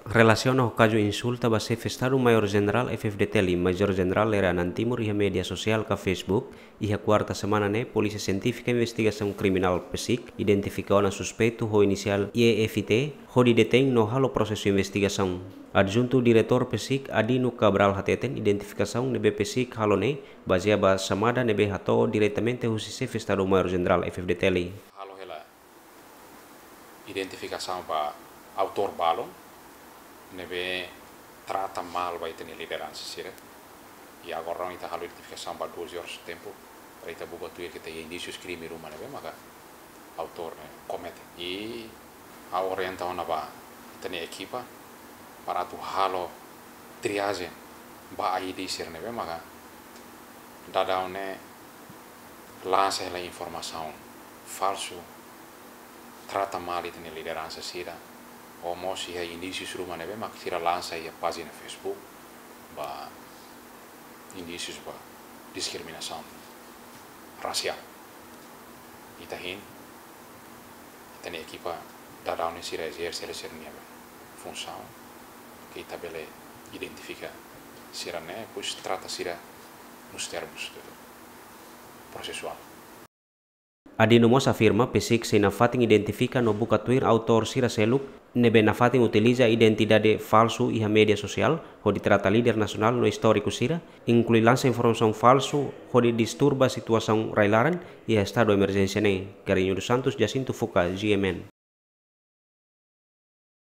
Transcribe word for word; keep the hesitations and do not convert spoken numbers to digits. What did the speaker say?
Relaciona o caso insulta base Estado Maior General F F D T L, Major General era Nantimur e a mídia social ka Facebook, e a quarta semana né, Polícia Científica Investigação Criminal P S I C identificou na suspeito o inicial I E F T, onde detém no halo processo de investigação. Adjunto diretor P S I C Adino Cabral Hateten identificação nebe P S I C halo né, baseada chamada nebe hato diretamente o C F Estado Maior General F F D T L. Halo ela identificação para autor balon nebe trata mal vai ter liderança sira e agora nós halo identificação para doze horas de tempo para ita buba tuir que tem indícios crime rumah nebe maka autor né comete e a orientação na ba tem equipa para tu halo triagem ba aí disir nebe maka dadau ne lança ela informação falso trata mal itu liderança sira ou mosi ya indícios rumah nebe mak sira lança ya página Facebook ba indícios ba diskriminação racial itahin itani equipa dadau ne sira exerce ela sira nebe função que itabele identifica sira ne pois trata sira nos termos processual. Adino Mos afirma P S I C se na fatin identifica no buka tuir autor sira seluk nebe na fatin utiliza identidade falso e a mídia social onde trata líder nacional no histórico sira inclui lança informação falso onde disturba situação railaran e a estado de emergência ne Carinho dos Santos Jacinto Fuca G M N.